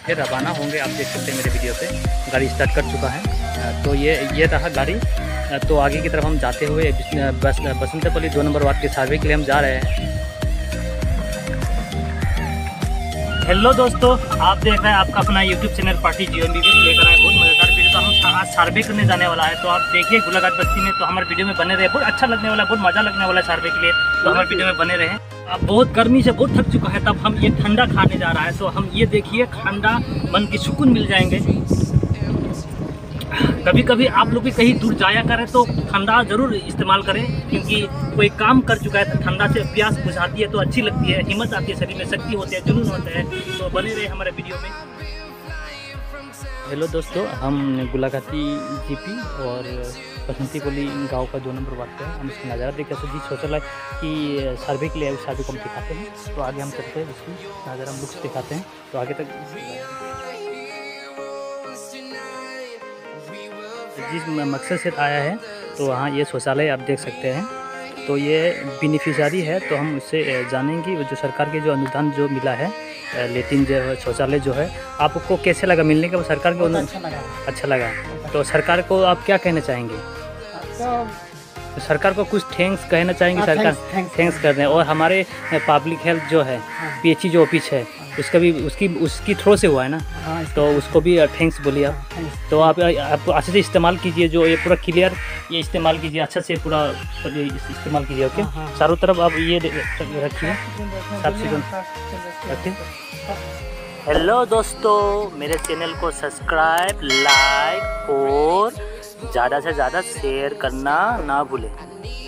फिर रवाना होंगे। आप देख सकते हैं मेरे वीडियो पे गाड़ी स्टार्ट कर चुका है। तो ये रहा गाड़ी। तो आगे की तरफ हम जाते हुए बसंतपल्ली 2 नंबर वार्ड के सर्वे के लिए हम जा रहे हैं। हेलो दोस्तों, आप देख रहे हैं आपका अपना यूट्यूब चैनल पार्टी GMBV लेकर आए बहुत मज़ेदार वीडियो। तो हम आज सर्वे करने जाने वाला है। तो आप देखिए गुलाघाट बस्ती में। तो हमारे वीडियो में बने रहे, बहुत अच्छा लगने वाला है, बहुत मज़ा लगने वाला है सर्वे के लिए। तो हमारे वीडियो में बने रहे। अब बहुत गर्मी से बहुत थक चुका है, तब हम ये ठंडा खाने जा रहा है। तो हम ये देखिए ठंडा मन की सुकून मिल जाएंगे। कभी कभी आप लोग भी कहीं दूर जाया करें तो ठंडा ज़रूर इस्तेमाल करें, क्योंकि कोई काम कर चुका है तो ठंडा से प्यास बुझाती है, तो अच्छी लगती है, हिम्मत आती है, शरीर में शक्ति होती है, जुनून होता है। तो बने रहे हमारे वीडियो में। हेलो दोस्तों, हम गुलाघाटी GP और बसंतपल्ली गांव का 2 नंबर वार्ड है। हम इसका नज़ारा देख सकते हैं। शौचालय की सर्वे के लिए सर्वे को हम दिखाते हैं। तो आगे हम चलते हैं, इसकी नज़ारा हम लुक्स दिखाते हैं। तो आगे तक जिस मकसद से आया है, तो वहाँ ये शौचालय आप देख सकते हैं। तो ये बेनिफिशियरी है, तो हम उससे जानेंगे जो सरकार के जो अनुदान जो मिला है, लेटिन जो शौचालय जो है, आपको कैसे लगा मिलने के बाद सरकार के अच्छा लगा। तो सरकार को आप क्या कहना चाहेंगे? तो सरकार को कुछ थैंक्स कहना चाहेंगे? सरकार थैंक्स कर रहे हैं। और हमारे पब्लिक हेल्थ जो है PHE जो ऑफिस है, उसका भी उसकी थ्रो से हुआ है ना, तो उसको भी थैंक्स बोलिए आप। तो आप अच्छे से इस्तेमाल कीजिए, जो ये पूरा क्लियर ये इस्तेमाल कीजिए, अच्छा से पूरा इस्तेमाल कीजिए। ओके, चारों तरफ आप ये रखिए, साफ सुथरा रखिए। हेलो दोस्तों, मेरे चैनल को सब्सक्राइब, लाइक और ज़्यादा से ज़्यादा शेयर करना ना भूलें।